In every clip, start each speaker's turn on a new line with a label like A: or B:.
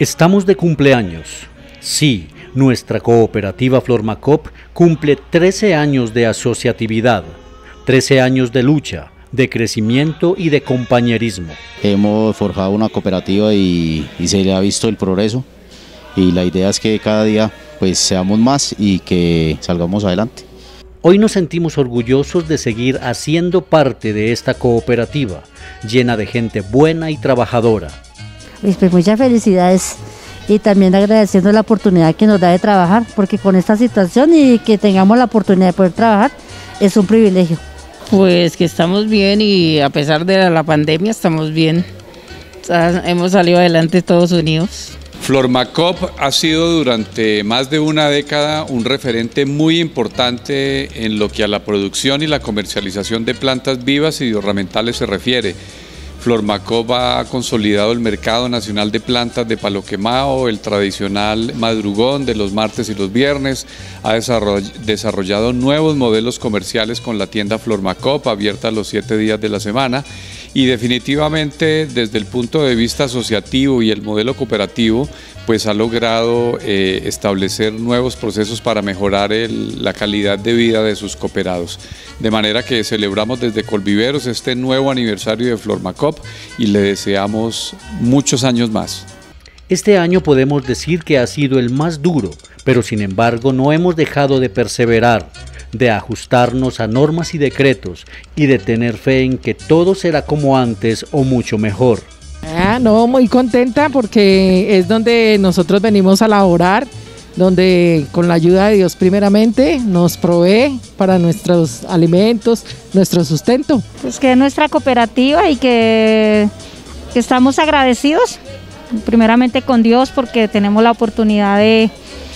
A: Estamos de cumpleaños. Sí, nuestra cooperativa Flormacop cumple 13 años de asociatividad, 13 años de lucha, de crecimiento y de compañerismo.
B: Hemos forjado una cooperativa y se le ha visto el progreso, y la idea es que cada día pues seamos más y que salgamos adelante.
A: Hoy nos sentimos orgullosos de seguir haciendo parte de esta cooperativa, llena de gente buena y trabajadora.
C: Pues muchas felicidades y también agradeciendo la oportunidad que nos da de trabajar, porque con esta situación y que tengamos la oportunidad de poder trabajar es un privilegio.
D: Pues que estamos bien y a pesar de la pandemia estamos bien, hemos salido adelante todos unidos.
E: Flormacop ha sido durante más de una década un referente muy importante en lo que a la producción y la comercialización de plantas vivas y de ornamentales se refiere. Flormacop ha consolidado el mercado nacional de plantas de palo quemado, el tradicional madrugón de los martes y los viernes, ha desarrollado nuevos modelos comerciales con la tienda Flormacop, abierta los 7 días de la semana, y definitivamente desde el punto de vista asociativo y el modelo cooperativo, pues ha logrado establecer nuevos procesos para mejorar la calidad de vida de sus cooperados. De manera que celebramos desde Colviveros este nuevo aniversario de Flormacop y le deseamos muchos años más.
A: Este año podemos decir que ha sido el más duro, pero sin embargo no hemos dejado de perseverar, de ajustarnos a normas y decretos y de tener fe en que todo será como antes o mucho mejor.
F: No, muy contenta porque es donde nosotros venimos a laborar, donde con la ayuda de Dios primeramente nos provee para nuestros alimentos, nuestro sustento.
C: Pues que es nuestra cooperativa y que estamos agradecidos primeramente con Dios porque tenemos la oportunidad de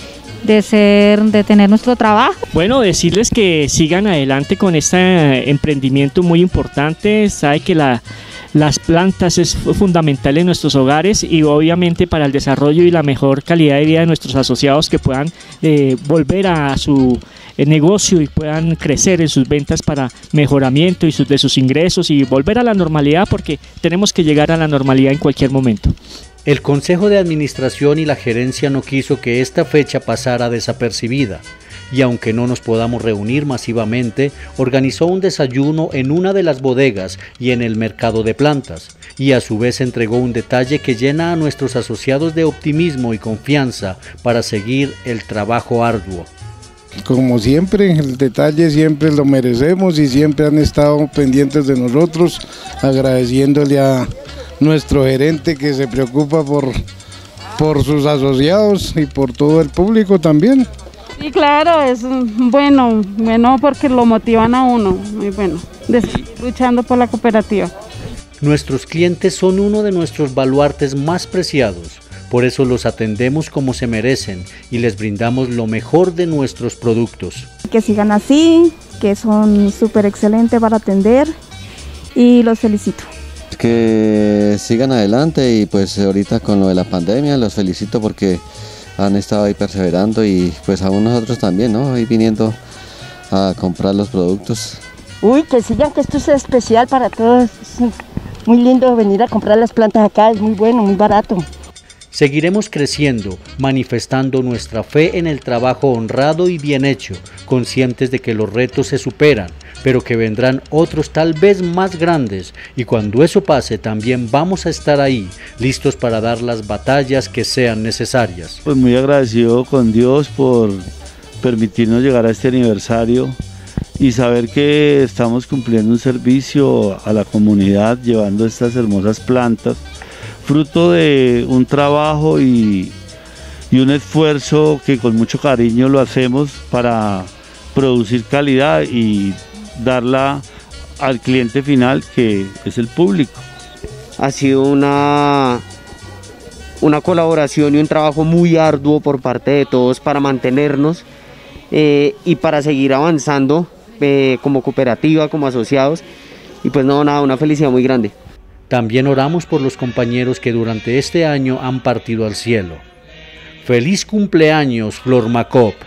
C: tener nuestro trabajo.
G: Bueno, decirles que sigan adelante con este emprendimiento muy importante. Sabe que las plantas es fundamental en nuestros hogares y obviamente para el desarrollo y la mejor calidad de vida de nuestros asociados, que puedan volver a su negocio y puedan crecer en sus ventas para mejoramiento y de sus ingresos y volver a la normalidad, porque tenemos que llegar a la normalidad en cualquier momento.
A: El Consejo de Administración y la gerencia no quiso que esta fecha pasara desapercibida, y aunque no nos podamos reunir masivamente, organizó un desayuno en una de las bodegas y en el mercado de plantas, y a su vez entregó un detalle que llena a nuestros asociados de optimismo y confianza para seguir el trabajo arduo.
H: Como siempre, el detalle siempre lo merecemos y siempre han estado pendientes de nosotros, agradeciéndole a nuestro gerente que se preocupa por sus asociados y por todo el público también.
I: Sí, claro, es bueno porque lo motivan a uno, muy bueno, de seguir luchando por la cooperativa.
A: Nuestros clientes son uno de nuestros baluartes más preciados, por eso los atendemos como se merecen y les brindamos lo mejor de nuestros productos.
J: Que sigan así, que son súper excelentes para atender y los felicito.
K: Que sigan adelante y pues ahorita con lo de la pandemia los felicito porque han estado ahí perseverando y pues aún nosotros también, ¿no? Ahí viniendo a comprar los productos.
L: Uy, que sigan, que esto es especial para todos, es muy lindo venir a comprar las plantas acá, es muy bueno, muy barato.
A: Seguiremos creciendo, manifestando nuestra fe en el trabajo honrado y bien hecho, conscientes de que los retos se superan, pero que vendrán otros tal vez más grandes, y cuando eso pase también vamos a estar ahí, listos para dar las batallas que sean necesarias.
M: Pues muy agradecido con Dios por permitirnos llegar a este aniversario y saber que estamos cumpliendo un servicio a la comunidad, llevando estas hermosas plantas, fruto de un trabajo y un esfuerzo que con mucho cariño lo hacemos para producir calidad y darla al cliente final, que es el público.
N: Ha sido una colaboración y un trabajo muy arduo por parte de todos para mantenernos y para seguir avanzando como cooperativa, como asociados, y pues nada, una felicidad muy grande.
A: También oramos por los compañeros que durante este año han partido al cielo. ¡Feliz cumpleaños, Flormacop!